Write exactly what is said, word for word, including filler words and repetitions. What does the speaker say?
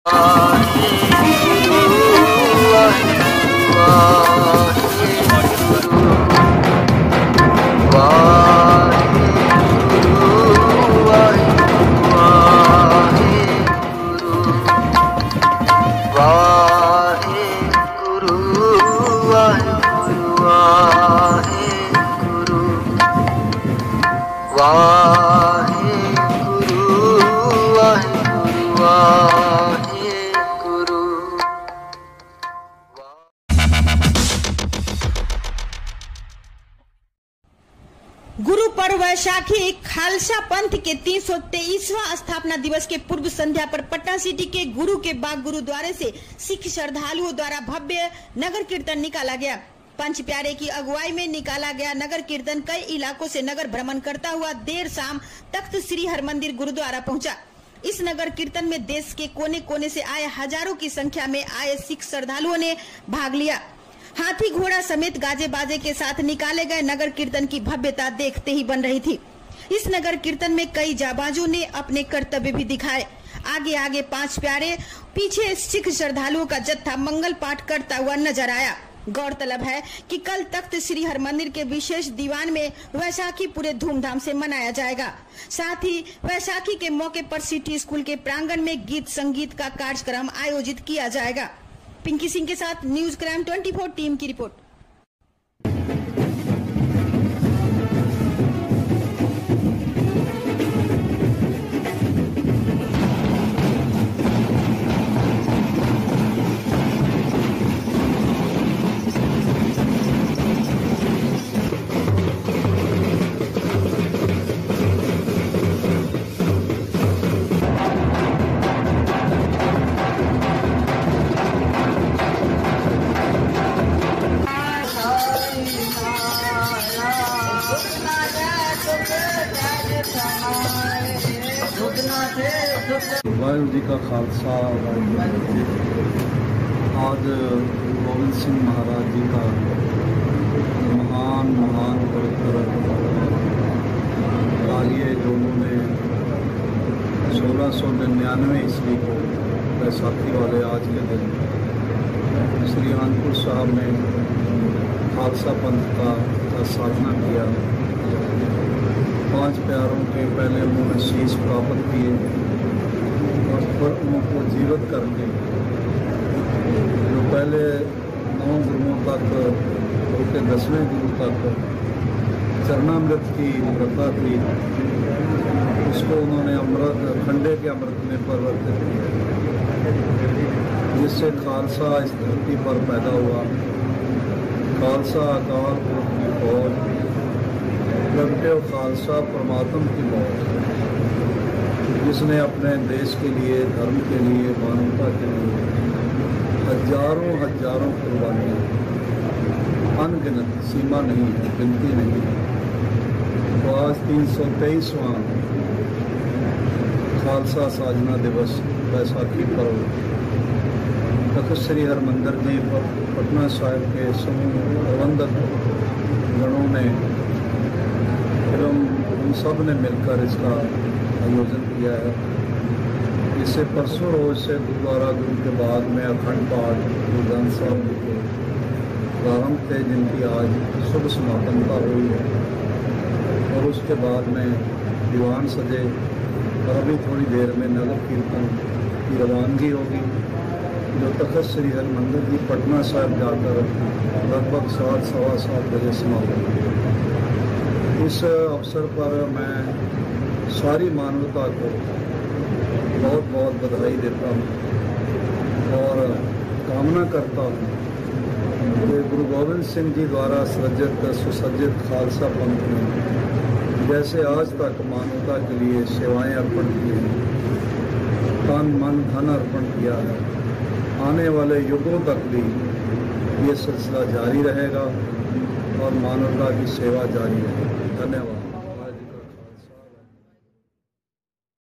गुरु पर्व वैशाखी खालसा पंथ के तीन सौ तेईसवां स्थापना दिवस के पूर्व संध्या पर पटना सिटी के गुरु के बाग गुरुद्वारे से सिख श्रद्धालुओं द्वारा भव्य नगर कीर्तन निकाला गया। पंच प्यारे की अगुवाई में निकाला गया नगर कीर्तन कई इलाकों से नगर भ्रमण करता हुआ देर शाम तख्त श्री हरमंदिर गुरुद्वारा पहुंचा। इस नगर कीर्तन में देश के कोने कोने से आए हजारों की संख्या में आए सिख श्रद्धालुओं ने भाग लिया। हाथी घोड़ा समेत गाजे बाजे के साथ निकाले गए नगर कीर्तन की भव्यता देखते ही बन रही थी। इस नगर कीर्तन में कई जाबाजों ने अपने कर्तव्य भी दिखाए। आगे आगे पांच प्यारे, पीछे सिख श्रद्धालुओं का जत्था मंगल पाठ करता हुआ नजर आया। गौरतलब है कि कल तख्त श्री हरमंदिर के विशेष दीवान में वैशाखी पूरे धूमधाम से मनाया जाएगा। साथ ही वैशाखी के मौके पर सिटी स्कूल के प्रांगण में गीत संगीत का कार्यक्रम आयोजित किया जाएगा। पिंकी सिंह के साथ न्यूज क्राइम चौबीस टीम की रिपोर्ट। वाहिगुरू जी का खालसा, आज गुरु गोविंद सिंह महाराज जी का महान महान पवित्र कार्य जो उन्होंने सोलह सौ निन्यानवे ईस्वी को बैसाखी वाले आज के दिन श्री आनंदपुर साहब में खालसा पंथ का, का साधना किया। पांच प्यारों के पहले उन्होंने शीश प्राप्त किए और फिर उनको जीवित करके जो पहले नौ गुरुओं तक उनके दसवें गुरु तक चरणामृत की प्रथा थी, उसको उन्होंने अमृत खंडे के अमृत में परिवर्तित किया, जिससे खालसा इस धरती पर पैदा हुआ। खालसा अकाल पुरख की फौज, प्रगटे खालसा परमात्मा की मौत, जिसने अपने देश के लिए, धर्म के लिए, मानवता के लिए हजारों हजारों कुर्बानियाँ, अनगिनत, सीमा नहीं है, गिनती नहीं है। तो आज तीन सौ तेईसवां खालसा साधना दिवस बैसाखी पर्व तख्त श्री हरमंदिर जी पर पटना साहिब के समूह प्रबंधक गणों ने एवं उन सब ने मिलकर इसका आयोजन किया है। इससे परसों रोज से गुरुद्वारा गुरु के बाद में अखंड पाठ गुरु ग्रंथ साहब जी के प्रारंभ थे, जिनकी आज शुभ समापनता हुई है, और उसके बाद में दीवान सजे और अभी थोड़ी देर में नगर कीर्तन की रवानगी होगी, जो तख्त श्री हरमंदिर जी पटना साहिब जाकर लगभग सात सवा सात बजे समाप्त होगी। इस अवसर पर मैं सारी मानवता को बहुत बहुत बधाई देता हूँ और कामना करता हूँ कि गुरु गोविंद सिंह जी द्वारा सृजित सुसज्जित खालसा पंथ ने जैसे आज तक मानवता के लिए सेवाएं अर्पण की हैं, तन मन धन अर्पण किया है, आने वाले युगों तक भी ये सिलसिला जारी रहेगा और मानवता की सेवा जारी रहेगी। धन्यवाद।